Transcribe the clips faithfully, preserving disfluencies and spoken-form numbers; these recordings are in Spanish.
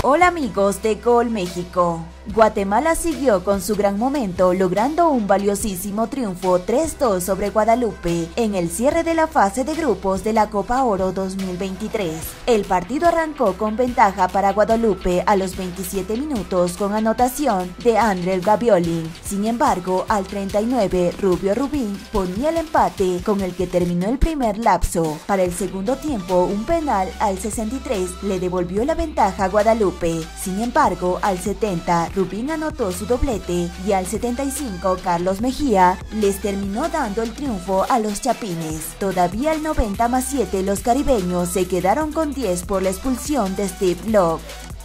Hola amigos de Gol México. Guatemala siguió con su gran momento, logrando un valiosísimo triunfo tres dos sobre Guadalupe en el cierre de la fase de grupos de la Copa Oro dos mil veintitrés. El partido arrancó con ventaja para Guadalupe a los veintisiete minutos con anotación de André Gavioli. Sin embargo, al treinta y nueve, Rubio Rubín ponía el empate con el que terminó el primer lapso. Para el segundo tiempo, un penal al sesenta y tres le devolvió la ventaja a Guadalupe. Sin embargo, al setenta, Rubín anotó su doblete y al setenta y cinco, Carlos Mejía les terminó dando el triunfo a los chapines. Todavía al noventa más siete, los caribeños se quedaron con diez por la expulsión de Steve Love.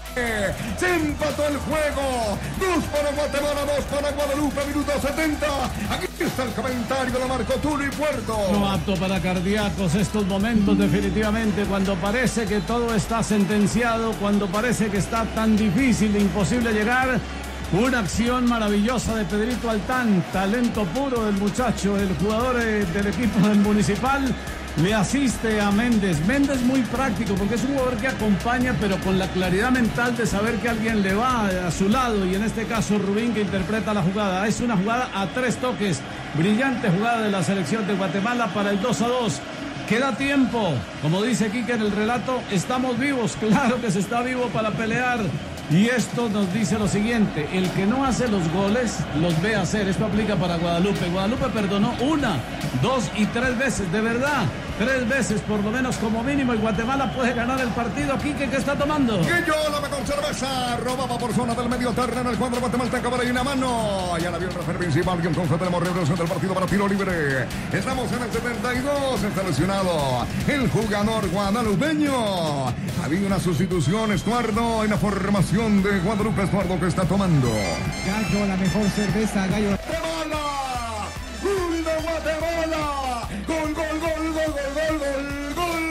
Se empató el juego. Dos para Guatemala, dos para Guadalupe, minuto setenta. Aquí está el comentario, lo marcó Tulio y Puerto. No apto para cardíacos estos momentos, definitivamente. Cuando parece que todo está sentenciado, cuando parece que está tan difícil e imposible llegar. Una acción maravillosa de Pedrito Altán, talento puro del muchacho, el jugador del equipo del Municipal. Le asiste a Méndez. Méndez muy práctico porque es un jugador que acompaña, pero con la claridad mental de saber que alguien le va a su lado, y en este caso Rubín, que interpreta la jugada. Es una jugada a tres toques. Brillante jugada de la selección de Guatemala para el dos a dos. Queda tiempo, como dice Quique en el relato, estamos vivos. Claro que se está vivo para pelear. Y esto nos dice lo siguiente: el que no hace los goles, los ve hacer. Esto aplica para Guadalupe. Guadalupe perdonó una, dos y tres veces, de verdad. Tres veces por lo menos como mínimo, y Guatemala puede ganar el partido. Quique, ¿qué está tomando? Que yo la mejor cerveza. Robaba por zona del medio terreno el cuadro guatemalteco, por ahí una mano. Ya la vio el referee principal, y entonces tenemos revolución del partido para tiro libre. Estamos en el setenta y dos, está lesionado el jugador guadalupeño. Había una sustitución, Estuardo, en la formación de Guadalupe. Estuardo, que está tomando. Gallo, la mejor cerveza, Gallo. ¡Guatemala! ¡Gol de Guatemala! ¡Gol, gol, gol, gol, gol, gol, gol, gol,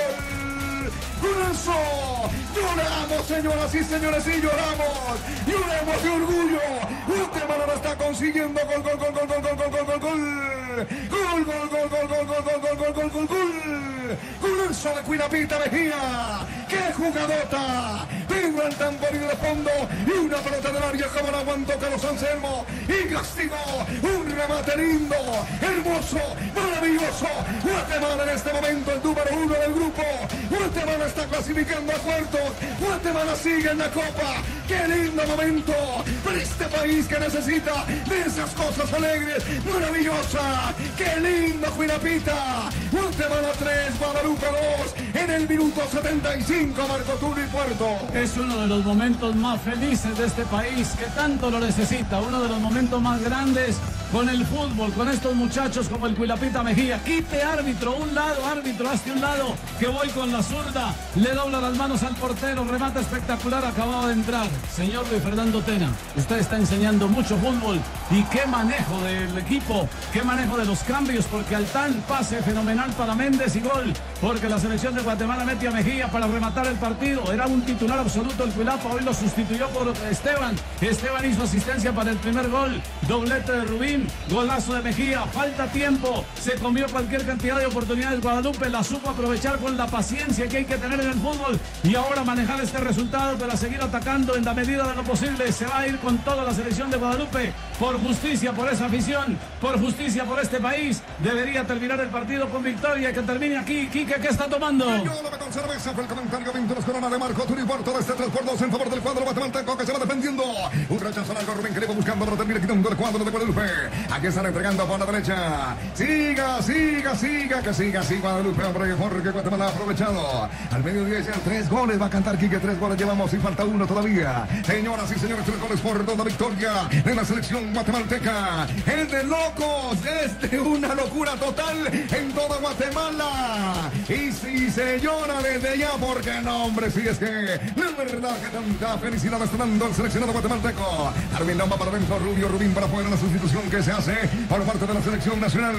gol! ¡Con eso! ¡Lloramos, señoras y señores, y lloramos! ¡Lloramos de orgullo! Guatemala lo está consiguiendo. ¡Gol, gol, gol, gol, gol, gol, gol, gol, gol, gol! ¡Gol, gol, gol, gol, gol, gol, gol, gol, gol, gol, gol, gol! ¡Golazo de Cuinapita Mejía! ¡Qué jugadota! Vino el tamboril de fondo y una pelota del área, como la aguantó Carlos Anselmo y castigó un remate lindo, hermoso, maravilloso. Guatemala en este momento el número uno del grupo. Guatemala está clasificando a cuartos. Guatemala sigue en la Copa. ¡Qué lindo momento para este país que necesita de esas cosas alegres! ¡Maravillosa! ¡Qué lindo, Cuinapita! Guatemala tres, Guadalupe dos, en el minuto setenta y cinco, Marco Tulio y Puerto. Es uno de los momentos más felices de este país, que tanto lo necesita. Uno de los momentos más grandes con el fútbol, con estos muchachos como el Cuilapita Mejía. Quite árbitro, un lado, árbitro, hazte un lado, que voy con la zurda. Le dobla las manos al portero, remata espectacular, acababa de entrar. Señor Luis Fernando Tena, usted está enseñando mucho fútbol, y qué manejo del equipo, qué manejo de los cambios, porque Altán, pase fenomenal para Méndez y gol, porque la selección de Guatemala mete a Mejía para rematar el partido. Era un titular absoluto el Cuilapa, hoy lo sustituyó por Esteban. Esteban hizo asistencia para el primer gol, doblete de Rubín, golazo de Mejía. Falta tiempo, se comió cualquier cantidad de oportunidades Guadalupe, la supo aprovechar con la paciencia que hay que tener en el fútbol, y ahora manejar este resultado para seguir atacando en la medida de lo posible. Se va a ir con toda la selección de Guadalupe, por justicia, por esa afición, por justicia, por este país. Debería terminar el partido con victoria, que termine aquí. Quique, ¿qué está tomando? Yo la mejor cerveza, fue el comentario veintiuno corona de Marco Tulio y Puerto, de este tres por dos en favor del cuadro guatemalteco, que se va defendiendo. Un rechazo largo, Rubén, que le va buscando para terminar quitando el cuadro de Guadalupe. Aquí están entregando por la derecha. Siga, siga, siga, que siga, siga Guadalupe, hombre, porque Guatemala ha aprovechado. Al mediodía ya tres goles va a cantar Quique, tres goles llevamos y falta uno todavía. Señoras y señores, tres goles por toda victoria de la selección guatemalteca. El de locos, es de una locura total en toda Guatemala. Y si se llora desde ya, porque no, hombre, si es que la verdad que tanta felicidad está dando el seleccionado guatemalteco. Arvin Lomba para adentro, Rubio Rubín para afuera, la sustitución que se hace por parte de la selección nacional.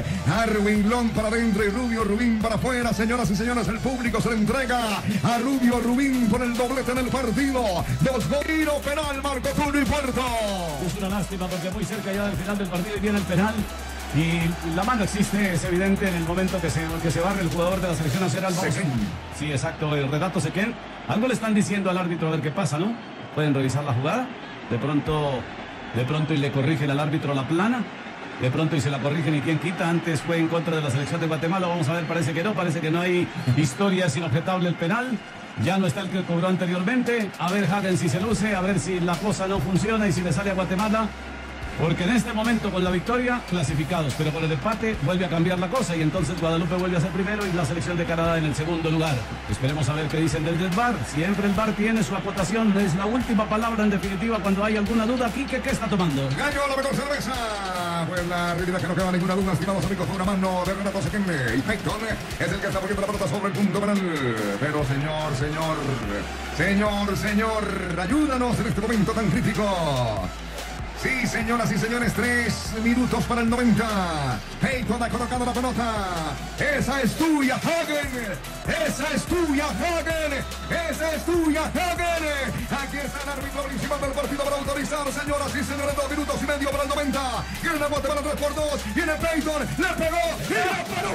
Arvin Lom para adentro y Rubio Rubín para afuera. Señoras y señores, el público se le entrega a Rubio Rubín por el doblete en el partido. Dos goles, tiro penal, Marco Tulio y Puerto. Es una lástima porque muy cerca ya del final del partido y viene el penal. Y la mano existe, es evidente, en el momento que se, que se barre el jugador de la selección nacional. Sí, exacto, el Renato Sequén. Algo le están diciendo al árbitro a ver qué pasa, ¿no? Pueden revisar la jugada. De pronto, de pronto y le corrigen al árbitro la plana. De pronto y se la corrigen y quién quita. Antes fue en contra de la selección de Guatemala. Vamos a ver, parece que no, parece que no hay historia, es inobjetable el penal. Ya no está el que cobró anteriormente. A ver Hagen si se luce, a ver si la cosa no funciona y si le sale a Guatemala. Porque en este momento con la victoria, clasificados, pero con el empate vuelve a cambiar la cosa y entonces Guadalupe vuelve a ser primero y la selección de Canadá en el segundo lugar. Esperemos a ver qué dicen desde el V A R. Siempre el V A R tiene su acotación, es la última palabra en definitiva cuando hay alguna duda. Quique, ¿qué está tomando? Gallo, la mejor cerveza. Pues la realidad que no queda ninguna duda, estimados amigos, con una mano de Renato Sequén y Peyton es el que está poniendo la pelota sobre el punto penal. Pero señor, señor, señor, señor, ayúdanos en este momento tan crítico. Sí, señoras y señores, tres minutos para el noventa. Peyton ha colocado la pelota. Esa es tuya, Hagen. Esa es tuya, Hagen. Esa es tuya, Hagen. Aquí está el árbitro principal del partido para autorizar, señoras y señores, dos minutos y medio para el noventa. Gana Guatemala tres por dos. Viene Peyton, le pegó y la paró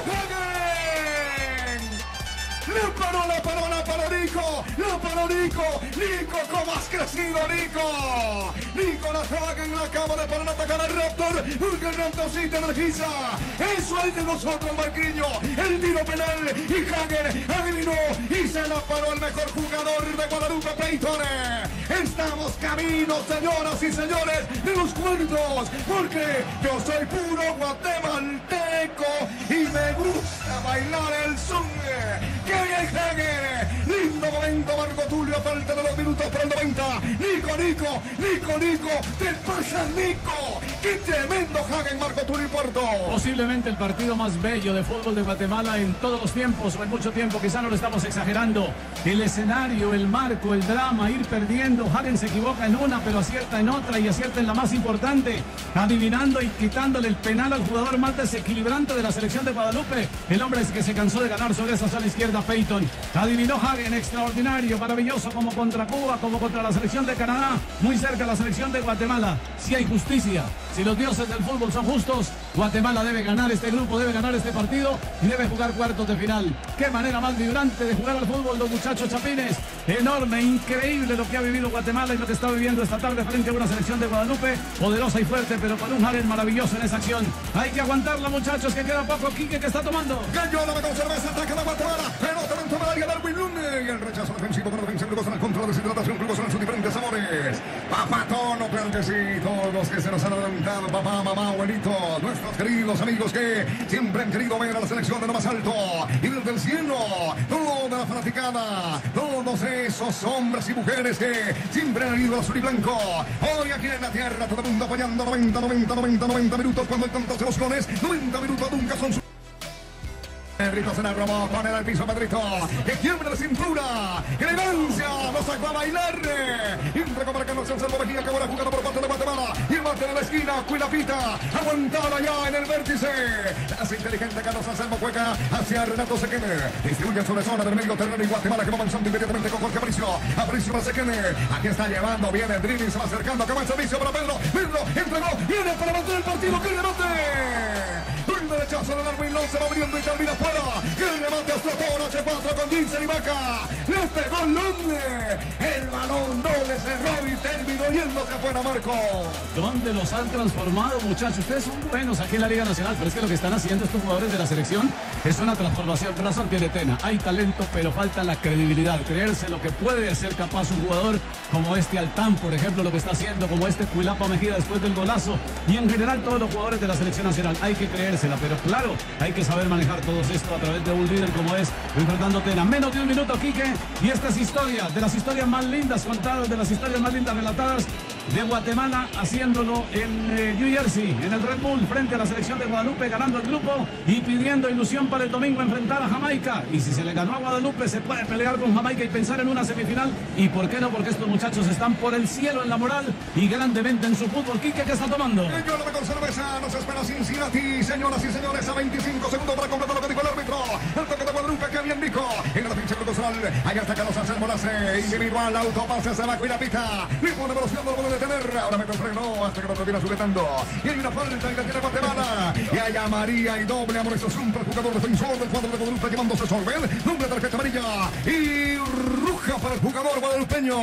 Hagen. ¡Le paró, la paró, la paró Nico! ¡La paró Nico! ¡Nico, cómo has crecido, Nico! Nicolás Hagen acaba de parar a atacar al Raptor. Porque el Raptor sí te energiza. Eso es de nosotros, Marquinhos. El tiro penal. Y Hagen adivinó. Y se la paró el mejor jugador de Guadalupe, Peyton. Estamos camino, señoras y señores, de los cuartos. Porque yo soy puro guatemalteco. Y me gusta bailar el son. ¡Qué bien, Hagen! Lindo momento, Marco Tulio, falta de dos minutos para el noventa. Nico, Nico, Nico, Nico, te pasas, Nico. ¡Qué tremendo Hagen, Marco Tulio y Puerto! Posiblemente el partido más bello de fútbol de Guatemala en todos los tiempos o en mucho tiempo, quizá no lo estamos exagerando. El escenario, el marco, el drama, ir perdiendo. Hagen se equivoca en una, pero acierta en otra y acierta en la más importante, adivinando y quitándole el penal al jugador más desequilibrante de la selección de Guadalupe. El hombre es que se cansó de ganar sobre esa zona izquierda, Peyton. Adivinó Hagen, extraordinario, maravilloso, como contra Cuba, como contra la selección de Canadá, muy cerca de la selección de Guatemala. Si hay justicia, si los dioses del fútbol son justos, Guatemala debe ganar este grupo, debe ganar este partido y debe jugar cuartos de final. Qué manera más vibrante de jugar al fútbol los muchachos chapines. Enorme, increíble lo que ha vivido Guatemala y lo que está viviendo esta tarde frente a una selección de Guadalupe, poderosa y fuerte, pero con un Hagen maravilloso en esa acción. Hay que aguantarla, muchachos, que queda poco. Quique, que está tomando. Gallo, la mejor cerveza, ataca la Guatemala. Pelota dentro del área, Darwin Lune. Y el rechazo defensivo con la defensa, glucosa en el control de deshidratación, glucosa en sus diferentes sabores. Papá Tono, claro que sí. Todos los que se nos han adelantado, papá, mamá, abuelito, nuestros queridos amigos que siempre han querido ver a la selección de lo más alto. Y desde el cielo, toda la fanaticada, todos esos hombres y mujeres que siempre han ido azul y blanco. Hoy aquí en la tierra, todo el mundo apoyando noventa, noventa, noventa, noventa minutos cuando hay tantas emociones. noventa minutos nunca son su... Pedrito se la robó, pone al piso Pedrito, que quiebra la cintura, elegancia, lo sacó a bailar, entra para que no se Anselmo Mejía, que buena jugada por parte de Guatemala, y el bate de la esquina, Cuilapita, aguantada ya en el vértice, hace inteligente Carlos Anselmo, juega hacia Renato Sequén, distribuye sobre zona del medio terreno y Guatemala que va avanzando inmediatamente con Jorge Aparicio, Aparicio para Sequén, aquí está llevando, viene el dribbling, se va acercando, acaba el servicio para Pedro, Pedro entregó, viene para mantener el partido, que remate. Un derechazo de Darwin Lone se va abriendo y termina fuera. El remate hasta todo H cuatro con Vincent y Vaca. Le pegó Lone. El balón no le cerró y terminó yéndose afuera, Marco. ¿Dónde los han transformado, muchachos? Ustedes son buenos aquí en la Liga Nacional, pero es que lo que están haciendo estos jugadores de la selección es una transformación. Razón tiene Tena. Hay talento, pero falta la credibilidad. Creerse lo que puede ser capaz un jugador como este Altán, por ejemplo, lo que está haciendo, como este Cuilapa Mejía después del golazo. Y en general todos los jugadores de la selección nacional. Hay que creérsela, pero claro, hay que saber manejar todo esto a través de un líder como es Fernando Tena. Menos de un minuto, Quique, y esta es historia, de las historias más lindas contadas, de las historias más lindas relatadas de Guatemala, haciéndolo en eh, New Jersey, en el Red Bull, frente a la selección de Guadalupe, ganando el grupo y pidiendo ilusión para el domingo enfrentar a Jamaica. Y si se le ganó a Guadalupe, se puede pelear con Jamaica y pensar en una semifinal. ¿Y por qué no? Porque estos muchachos están por el cielo en la moral y grandemente en su fútbol. Quique, ¿qué está tomando? Yo no me con cerveza, nos espera Cincinnati, señoras y señores, a veinticinco segundos para completar lo que dijo el árbitro. El toque de Guadalupe, que bien dijo. en la pincha cruzal. Allá está Carlos Anselmo, hace individual, autopase hacia abajo y la pita. Le pone velocidad, no lo puede detener. Ahora mete el freno hasta que lo termina sujetando. Y hay una falta y la tiene Guatemala. Y hay amarilla y doble amonestación para el jugador defensor del cuadro de Guadalupe llevándose Sorbel. Doble tarjeta amarilla y roja para el jugador guadalupeño.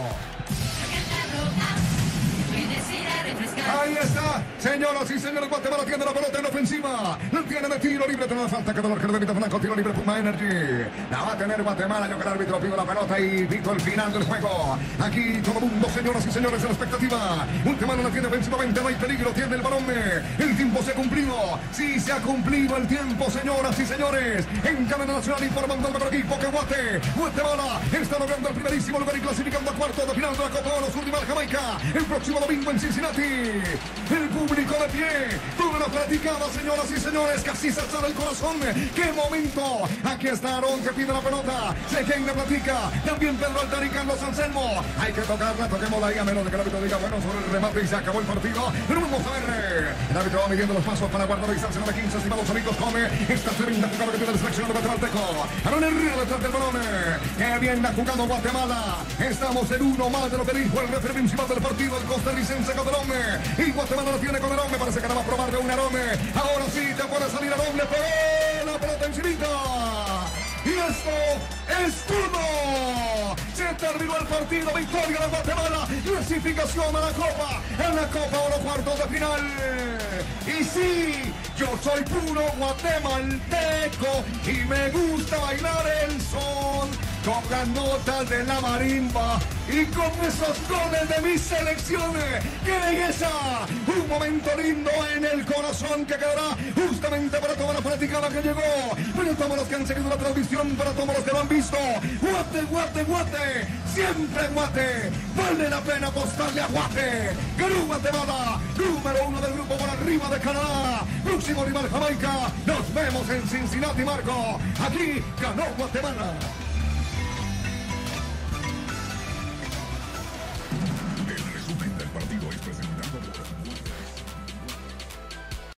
Ahí está, señoras y señores, Guatemala tiene la pelota en ofensiva. No tiene de tiro libre, tiene la falta que dolor que de Franco, tiro libre Puma Energy. La va a tener Guatemala, yo que el árbitro pido la pelota y pito el final del juego. Aquí todo el mundo, señoras y señores, en la expectativa. Guatemala la tiene ofensivamente, no hay peligro, tiene el balón. El tiempo se ha cumplido, sí se ha cumplido el tiempo, señoras y señores. En cadena nacional informando al mejor equipo que Guate. Guatemala está logrando el primerísimo lugar y clasificando a cuartos de final de la Copa Oro Sur de Jamaica. El próximo domingo en Cincinnati. El público de pie, toda la platicada, señoras y señores, casi se sale el corazón. ¡Qué momento! Aquí está Aarón que pide la pelota. Sé quién le platica. También Pedro Altar y Carlos Anselmo. Hay que tocarla, toquémosla ahí a menos de que el árbitro diga bueno sobre el remate y se acabó el partido. Pero vamos a ver. El árbitro va midiendo los pasos para guardar distancia número quince, estimados amigos. Come esta tremenda jugada que tiene el seleccionado guatemalteco. Aarón Herrera detrás del balón. ¡Qué bien ha jugado Guatemala! Estamos en uno más de lo que dijo el referee principal del partido, el costarricense Calderón. Y Guatemala lo tiene con Arón, me parece que la va a probar de un Arón. Ahora sí te puede salir Arón, le pegó la pelota encimita. Y esto es todo. Se terminó el partido, victoria de Guatemala, clasificación a la Copa, en la Copa Oro cuartos de final. Y sí, yo soy puro guatemalteco y me gusta bailar el son con las notas de la marimba y con esos goles de mis selecciones. ¡Qué belleza! Un momento lindo en el corazón que quedará justamente para toda la fanaticada que llegó, para todos los que han seguido la transmisión, para todos los que lo han visto. Guate, Guate, Guate, siempre Guate, vale la pena apostarle a Guate. Ganó Guatemala, número uno del grupo por arriba de Canadá. Próximo rival Jamaica, nos vemos en Cincinnati, Marco. Aquí ganó Guatemala.